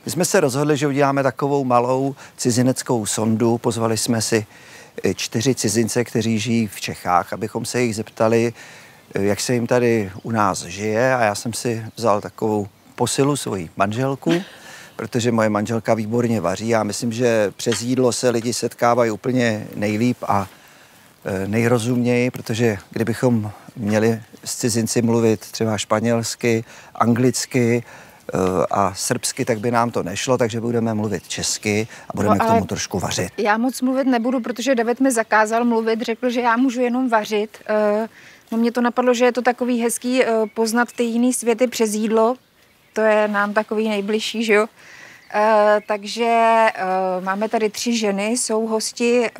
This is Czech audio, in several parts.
My jsme se rozhodli, že uděláme takovou malou cizineckou sondu. Pozvali jsme si 4 cizince, kteří žijí v Čechách, abychom se jich zeptali, jak se jim tady u nás žije. A já jsem si vzal takovou posilu svoji manželku, protože moje manželka výborně vaří. Já myslím, že přes jídlo se lidi setkávají úplně nejlíp a nejrozuměji, protože kdybychom měli s cizinci mluvit třeba španělsky, anglicky a srbsky, tak by nám to nešlo, takže budeme mluvit česky a budeme k tomu trošku vařit. Já moc mluvit nebudu, protože David mi zakázal mluvit, řekl, že já můžu jenom vařit. No mě to napadlo, že je to takový hezký poznat ty jiný světy přes jídlo. To je nám takový nejbližší, že jo? Takže máme tady 3 ženy, jsou hosti.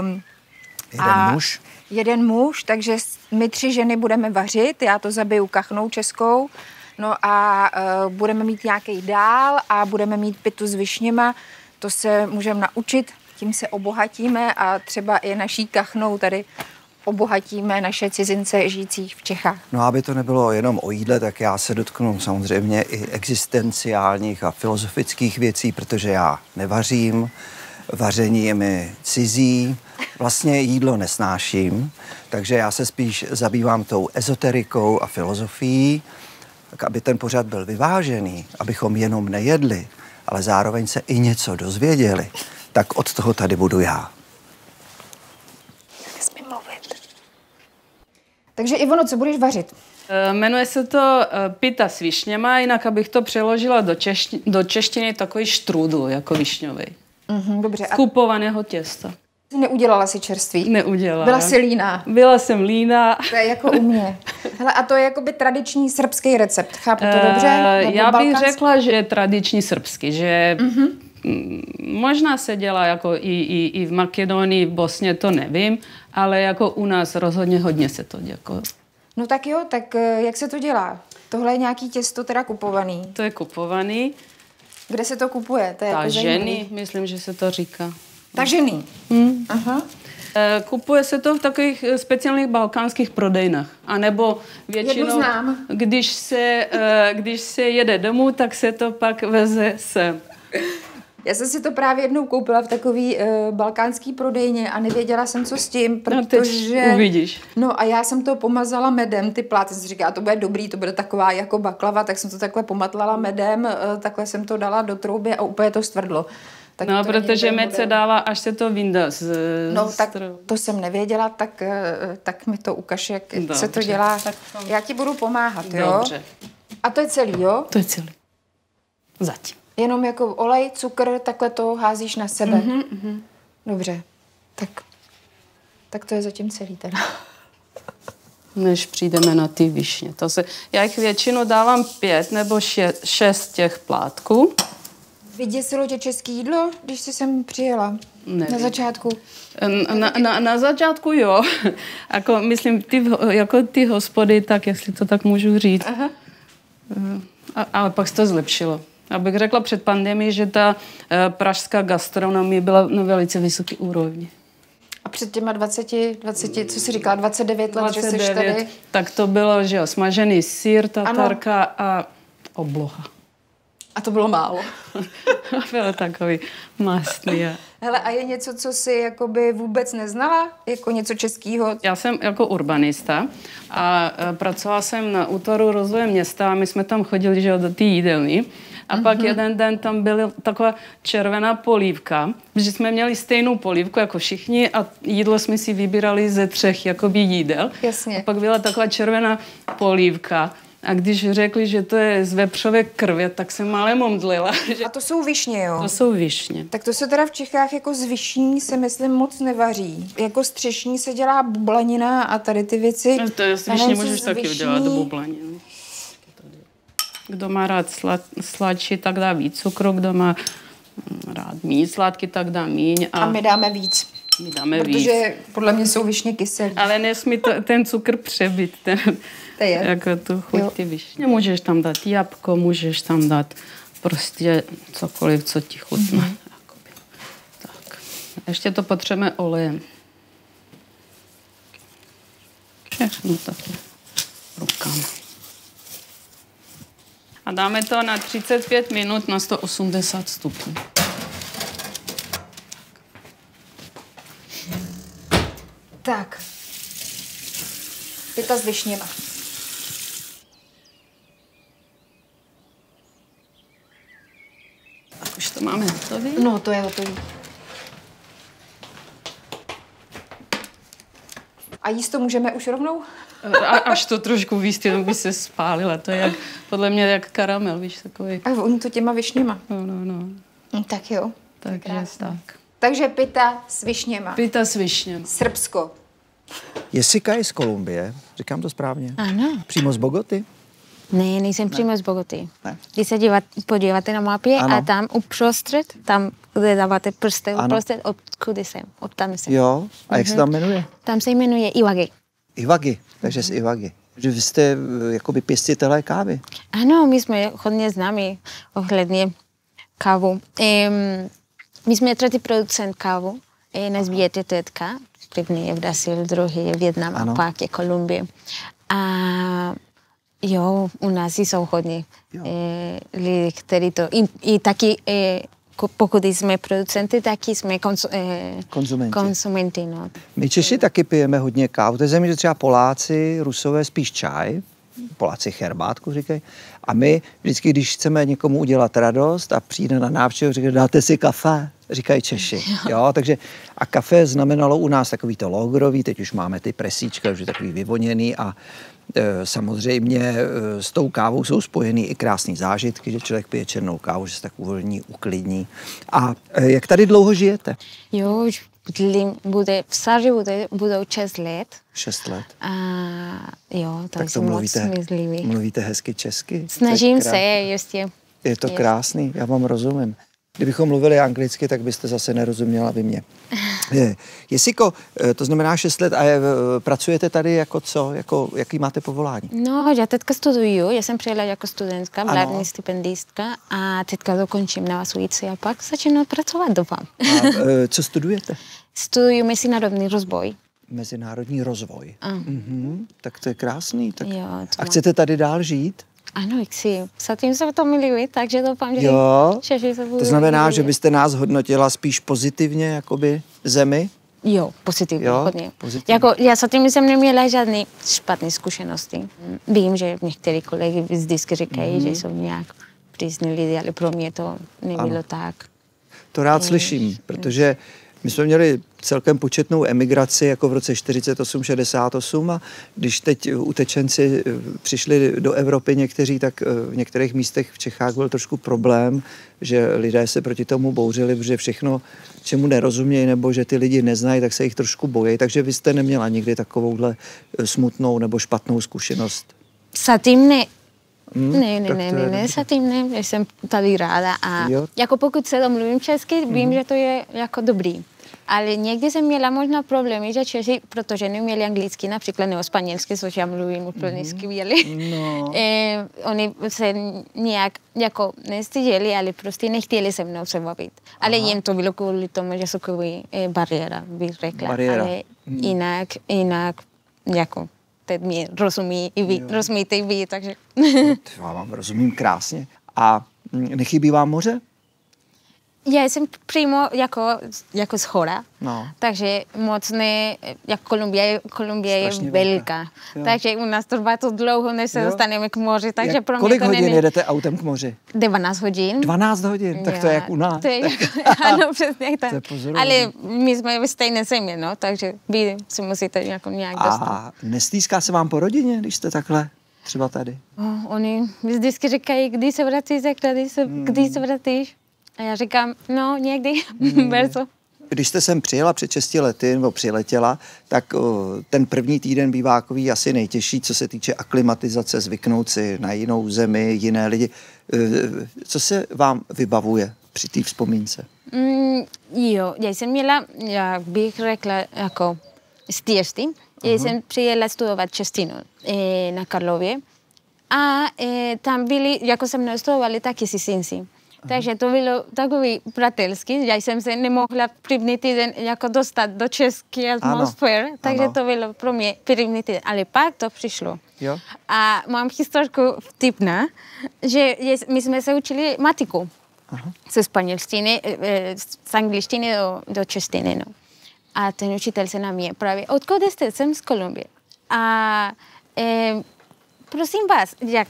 Jeden muž, takže my 3 ženy budeme vařit, já to zabiju kachnou českou, no a budeme mít nějaký dál a budeme mít pitu s višněma, to se můžeme naučit, tím se obohatíme a třeba i naší kachnou tady obohatíme naše cizince žijících v Čechách. No aby to nebylo jenom o jídle, tak já se dotknu samozřejmě i existenciálních a filozofických věcí, protože já nevařím, vaření je mi cizí, vlastně jídlo nesnáším, takže já se spíš zabývám tou ezoterikou a filozofií, tak aby ten pořad byl vyvážený, abychom jenom nejedli, ale zároveň se i něco dozvěděli, tak od toho tady budu já. Nesmím mluvit. Takže Ivono, co budeš vařit? Jmenuje se to pita s višněma, jinak abych to přeložila do češtiny takový štrůdl, jako višňový. Dobře. Z kupovaného těsta. Neudělala si čerství? Neudělala. Byla jsi líná? Byla jsem líná. To je jako u mě. Hele, a to je jakoby tradiční srbský recept, chápu to dobře? Já bych řekla, že je tradiční srbský, že možná se dělá jako i v Makedonii, v Bosně, to nevím, ale jako u nás rozhodně hodně se to dělá. No tak jo, tak jak se to dělá? Tohle je nějaký těsto teda kupovaný. To je kupovaný. Kde se to kupuje? To je Ta jako ženy, myslím, že se to říká. Ta ženy? Aha. Kupuje se to v takových speciálních balkánských prodejnách. A nebo většinou, když se jede domů, tak se to pak veze sem. Já jsem si to právě jednou koupila v takový balkánský prodejně a nevěděla jsem, co s tím, protože... No, uvidíš. No a já jsem to pomazala medem, ty pláty, jsem si říkala, to bude dobrý, to bude taková jako baklava, tak jsem to takhle pomatlala medem, takhle jsem to dala do trouby a úplně to stvrdlo. Tak no, to protože med se dává, až se to vyndá No, tak to jsem nevěděla, tak mi to ukaž, jak se to dělá. Tak já ti budu pomáhat, jo? Dobře. A to je celý, jo? To je celý. Zatím. Jenom jako olej, cukr, takhle to házíš na sebe. Dobře. Tak to je zatím celý teda. Než přijdeme na ty višně. Já jich většinou dávám 5 nebo 6 těch plátků. Vyděsilo tě české jídlo, když jsi sem přijela? Nevím. Na začátku? Na začátku jo. Jako, myslím, ty hospody, tak jestli to tak můžu říct. Aha. Ale pak se to zlepšilo. Abych řekla před pandemií, že ta pražská gastronomie byla na velice vysoké úrovni. A před těma 20, co jsi říkala, 29 let, 29, že jsi tady? Tak to bylo, že jo, smažený sýr, tatarka a obloha. A to bylo málo. Bylo takový mastný. Hele, a je něco, co jsi jakoby vůbec neznala? Jako něco českého? Já jsem jako urbanista a pracovala jsem na útvaru rozvoje města a my jsme tam chodili, že jo, do té jídelny. A pak jeden den tam byla taková červená polívka, že jsme měli stejnou polívku jako všichni a jídlo jsme si vybírali ze 3 jakoby jídel. Jasně. A pak byla taková červená polívka. A když řekli, že to je z vepřové krve, tak jsem málem omdlela. A to jsou višně, jo? To jsou višně. Tak to se teda v Čechách jako z višní se, myslím, moc nevaří. Jako z třešní se dělá bublanina a tady ty věci. To je z višně můžeš taky udělat bublaninu. Kdo má rád sladší, tak dá víc cukru, kdo má rád míň sladký, tak dá míň. A my dáme víc. My dáme protože podle mě jsou višně kyselé. Ale nesmí ten cukr přebít, jako tu chuť ty višně. Můžeš tam dát jabko, můžeš tam dát prostě cokoliv, co ti chutná. Tak. Ještě to potřebujeme olejem. Všechno takhle rukama. A dáme to na 35 minut na 180 stupňů. Tak. Pita s višněma. Tak už to máme hotový. No, to je hotový. A jíst to můžeme už rovnou? Až to trošku víc, jenom by se spálila. To je jak, podle mě jak karamel, víš, takový. A oni to těma višněma. No. Tak jo. Takže tak. Takže pita s višněma. Pita s višněm. Srbsko. Jessica je z Kolumbie, říkám to správně. Ano. Přímo z Bogoty? Ne, nejsem přímo z Bogoty. Ne. Když se podíváte na mapě a tam uprostřed, tam, kde dáváte prsty uprostřed, odkud jsem, odtam jsem. Jo, a jak se tam jmenuje? Tam se jmenuje Iwagi. Iwagi, takže z Iwagi. Že vy jste jakoby pěstitelé kávy. Ano, my jsme hodně známí ohledně kávu. My jsme třetí producent kávu. Nás bíjete teďka. První je Brazil, druhý je Vietnam a pak je Kolumbie. A jo, u nás jsou hodně lidi, kteří to... I taky, pokud jsme producenty, taky jsme konzumenti. No. My Češi taky pijeme hodně kávu. To je země, že třeba Poláci, Rusové spíš čaj. Poláci herbátku říkají. A my vždycky, když chceme někomu udělat radost a přijde na návštěvu, říkají, dáte si kafe, říkají Češi. Jo, takže a kafe znamenalo u nás takový to logrový, teď už máme ty presíčka, už je takový vyvoněný a samozřejmě s tou kávou jsou spojený i krásný zážitky, že člověk pije černou kávu, že se tak uvolní, uklidní. A jak tady dlouho žijete? Jo, v Saři budou 6 let. 6 let. A jo, tak to mluvíte hezky česky? Snažím se, ještě. Je to krásný, já vám rozumím. Kdybychom mluvili anglicky, tak byste zase nerozuměla vy mě. Jessico, to znamená 6 let a pracujete tady jako co? Jaký máte povolání? No, já teďka studuju, já jsem přijela jako studentka, vládní stipendistka a teďka dokončím na Suíci a pak začínám pracovat, doufám. A co studujete? Studuju mezinárodní rozvoj. Mezinárodní rozvoj. Tak to je krásný. Tak... Jo, a chcete tady dál žít? Ano, chci. Zatím se to miluji, takže doufám, že Češi se budou... To znamená, že byste nás hodnotila spíš pozitivně, jakoby zemi? Jo, pozitivně, hodně. Pozitivně. Jako, já zatím jsem neměla žádné špatné zkušenosti. Vím, že některé kolegy vždycky říkají, že jsou nějak přísní lidi, ale pro mě to nebylo tak. To rád slyším, protože my jsme měli celkem početnou emigraci jako v roce 48-68 a když teď utečenci přišli do Evropy někteří, tak v některých místech v Čechách byl trošku problém, že lidé se proti tomu bouřili, protože všechno, čemu nerozumějí nebo že ty lidi neznají, tak se jich trošku bojí. Takže vy jste neměla nikdy takovouhle smutnou nebo špatnou zkušenost? Zatím ne. Ne, zatím ne, jsem tady ráda a jako pokud se domluvím česky, vím, že to je jako dobrý. Ale někdy jsem měla možná problémy, že Češi, protože neuměli anglicky, například nebo španělsky, což já mluvím úplně skvěle. No. Oni se nějak jako nestyděli, ale prostě nechtěli se mnou se bavit. Ale jen to bylo kvůli tomu, že jsou takový bariéra, bych řekla. Ale jinak jako teď mě rozumí i vy, rozumíte i vy, takže... Já vám rozumím krásně. A nechybí vám moře? Já jsem přímo jako z hora, takže moc ne, jako Kolumbie je velká. Takže u nás trvá to dlouho, než se dostaneme k moři, takže pro mě kolik to hodin jedete autem k moři? 12 hodin. 12 hodin? Tak to je jak u nás. Ano, přesně tak. Ale my jsme ve stejné země, no, takže vy si musíte nějak dostat. A nestýská se vám po rodině, když jste takhle třeba tady? Oni vždycky říkají, kdy se vracíš, kdy se vracíš. A já říkám, no někdy, brzo. Když jste sem přijela před 6 lety, nebo přiletěla, tak ten první týden bývá takový asi nejtěžší, co se týče aklimatizace, zvyknout si na jinou zemi, jiné lidi. Co se vám vybavuje při té vzpomínce? Jo, já jsem měla, jak bych řekla, jako z dětství. Já jsem přijela studovat češtinu na Karlově a tam byli, jako se mnou studovali taky cizinci. Takže to bylo takový přátelský. Já jsem se nemohla první týden jako dostat do české atmosféry, takže to bylo pro mě první týden. Ale pak to přišlo. Jo. A mám historku vtipná. my jsme se učili matiku. Ze španělštiny, z angličtiny do češtiny. No. A ten učitel se na mě právě, odkud jste? Jsem z Kolumbie. A prosím vás, jak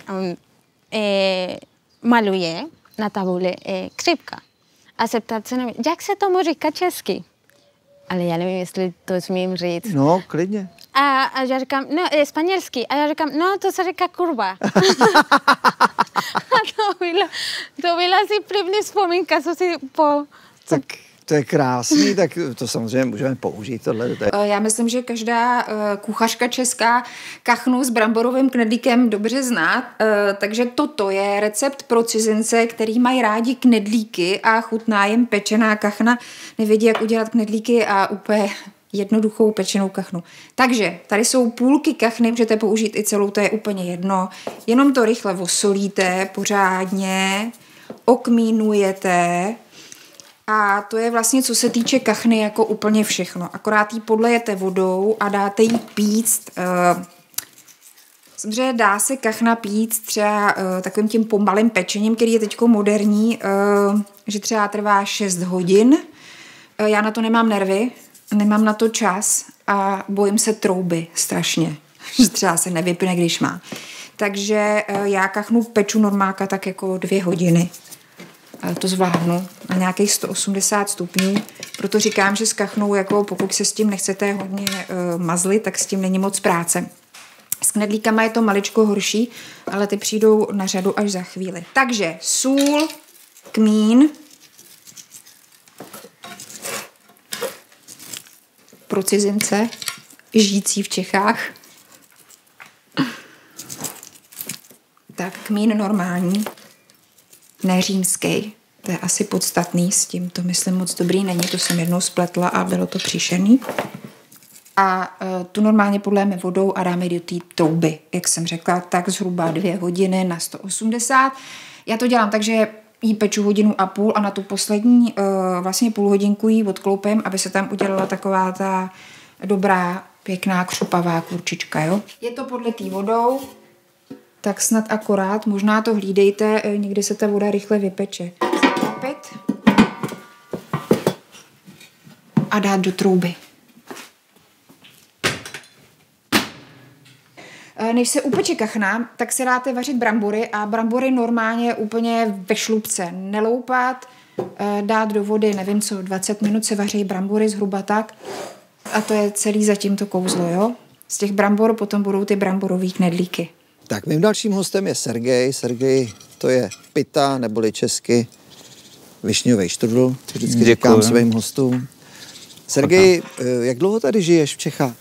maluje na tabuli křipka. A zeptat se na mě, jak se tomu říká česky? Ale já nevím, jestli to smím říct. No, klidně. A já říkám, no, španělsky. A já říkám, no, to se říká kurva. A to byla asi první vzpomínka, co si Tak to je krásný, tak to samozřejmě můžeme použít tohle. Já myslím, že každá kuchařka česká kachnu s bramborovým knedlíkem dobře zná, takže toto je recept pro cizince, který mají rádi knedlíky a chutná jim pečená kachna, nevědí, jak udělat knedlíky a úplně jednoduchou pečenou kachnu. Takže tady jsou půlky kachny, můžete použít i celou, to je úplně jedno. Jenom to rychle osolíte pořádně, okmínujete a to je vlastně, co se týče kachny, jako úplně všechno. Akorát ji podlejete vodou a dáte jí píct. Samozřejmě dá se kachna píct třeba takovým tím pomalým pečením, který je teďko moderní, že třeba trvá 6 hodin. Já na to nemám nervy, nemám na to čas a bojím se trouby strašně, že třeba se nevypne, když má. Takže já kachnu peču normálka tak jako 2 hodiny. To zvládnu na nějakých 180 stupňů. Proto říkám, že s kachnou, jako pokud se s tím nechcete hodně mazlit, tak s tím není moc práce. S knedlíkama je to maličko horší, ale ty přijdou na řadu až za chvíli. Takže sůl, kmín, pro cizince, žijící v Čechách. Tak kmín normální, ne římský. To je asi podstatný, s tím to myslím moc dobrý není, to jsem jednou spletla a bylo to příšerný. A tu normálně podléme vodou a dáme do té trouby, jak jsem řekla, tak zhruba 2 hodiny na 180. Já to dělám tak, že jí peču 1,5 hodiny a na tu poslední vlastně půl hodinku jí odkloupím, aby se tam udělala taková ta dobrá, pěkná, křupavá kurčička, jo. Je to podletý vodou, tak snad akorát, možná to hlídejte, někdy se ta voda rychle vypeče. Zaklopit a dát do trouby. Než se upeče kachna, tak si dáte vařit brambory a brambory normálně úplně ve šlupce neloupat, dát do vody, nevím co, 20 minut se vaří brambory zhruba tak a to je celý zatím to kouzlo, jo. Z těch brambor potom budou ty bramborový knedlíky. Tak mým dalším hostem je Sergej. Sergej, to je pita, neboli česky višňový štrudl. Vždycky říkám svým hostům. Sergej, jak dlouho tady žiješ v Čechách?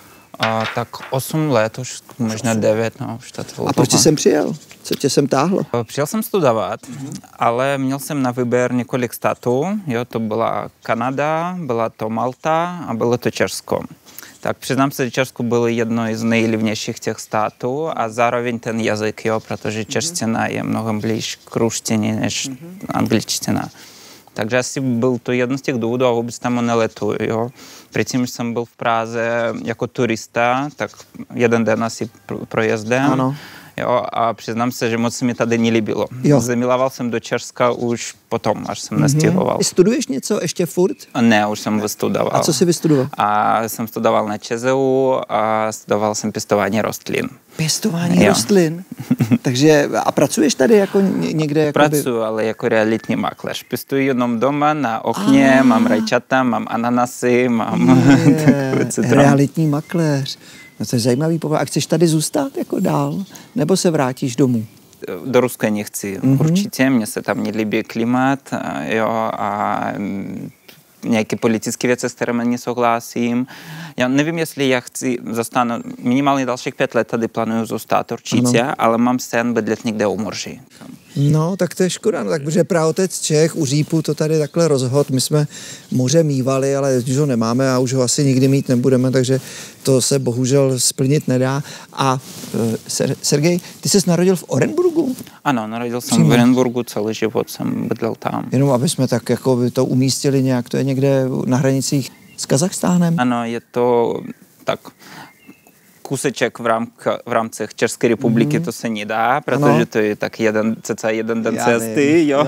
Tak 8 let, už možná 9, no, už to A proč jsi sem přijel? Co tě sem táhlo? Přijel jsem studovat, ale měl jsem na výběr několik států. Jo, to byla Kanada, byla to Malta a bylo to Česko. Tak přiznám se, že Česko bylo jedno z nejlivnějších těch států a zároveň ten jazyk, jo, protože čeština je mnohem blíž k ruštině než angličtina. Takže asi byl to jeden z těch důvodů a vůbec tam neletuju, jo. Předtím jsem byl v Praze jako turista, tak 1 den asi projezdem. Ano. Jo, a přiznám se, že moc se mi tady nelíbilo. Zamiloval jsem do Česka už potom, až jsem nastěhoval. Studuješ něco ještě furt? Ne, už jsem vystudoval. A co jsi vystudoval? A jsem studoval na ČZU a studoval jsem pěstování rostlin. Pěstování rostlin? Takže a pracuješ tady jako někde? Jakoby... Pracuji, ale jako realitní makléř. Pěstuji jenom doma na okně, mám rajčata, mám ananasy, mám... Realitní makléř. No to je zajímavý pohled. A chceš tady zůstat jako dál? Nebo se vrátíš domů? Do Ruska nechci. Určitě, mně se tam nelíbí klimat, jo, a nějaké politické věci, s kterými nesouhlasím. Já nevím, jestli já chci zůstat minimálně dalších 5 let, tady plánuju zůstat určitě, ale mám sen bydlet někde u moří. No, tak to je škoda, no, tak protože praotec Čech u Řípu to tady takhle rozhod. My jsme moře mívali, ale už ho nemáme a už ho asi nikdy mít nebudeme, takže to se bohužel splnit nedá. A Sergej, ty jsi narodil v Orenburgu? Ano, narodil jsem v Orenburgu, celý život jsem bydlel tam. Jenom aby jsme tak jako by to umístili nějak, to je někde na hranicích s Kazachstánem? Ano, je to tak kůseček v rámci České republiky to se nedá, protože to je tak cca jeden den cesty, jo.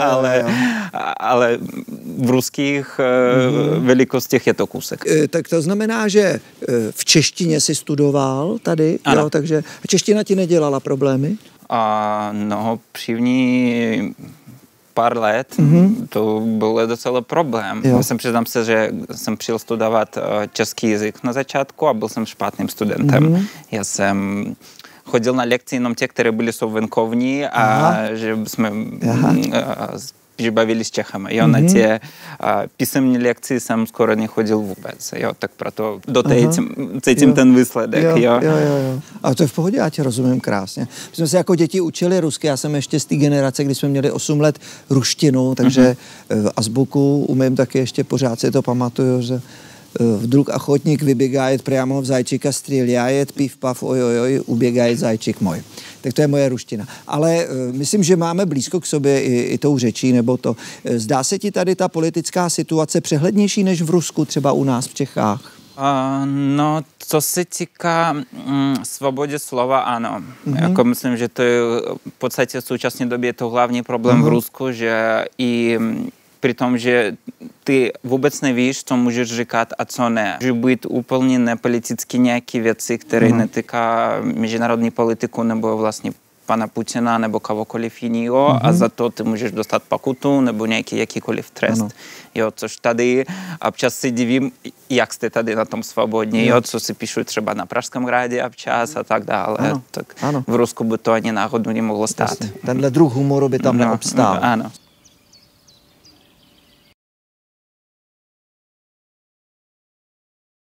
Ale v ruských velikostech je to kousek. Tak to znamená, že v češtině si studoval tady, jo, takže čeština ti nedělala problémy? No, první pár let to byl docela problém. Já jsem přiznám se, že jsem přijel studovat český jazyk na začátku a byl jsem špatným studentem. Já jsem chodil na lekce jenom těch, které byly venkovní a že jsme že bavili s Čechami. Jo, na tie písemní lekci jsem skoro nechodil vůbec. Jo, tak proto cítím ten výsledek. Jo. A to je v pohodě, já tě rozumím krásně. My jsme se jako děti učili rusky, já jsem ještě z té generace, kdy jsme měli 8 let ruštinu, takže azbuku umím taky ještě pořád si to pamatuju, že vdruh ochotník vyběgajet priamo v zajčíka, stříljajet, pív, pav, ojojoj, uběgajet zajčík můj. Tak to je moje ruština. Ale myslím, že máme blízko k sobě i tou řečí, nebo to. Zdá se ti tady ta politická situace přehlednější než v Rusku, třeba u nás v Čechách? No, co se týká svobody slova, ano. Jako myslím, že to je v podstatě v současné době je to hlavní problém v Rusku, že i při tom, že ty vůbec nevíš, co můžeš říkat a co ne. Může být úplně nepoliticky nějaké věci, které netýká mezinárodní politiku nebo vlastně pana Putina nebo kohokoliv jiného a za to ty můžeš dostat pokutu nebo nějaký jakýkoliv trest. Jo, což tady občas si divím, jak jste tady na tom svobodní, jo, co si píšu třeba na Pražském hradě občas a tak dále. Tak v Rusku by to ani náhodou nemohlo stát. Tenhle druh humoru by tam neobstál. Ano.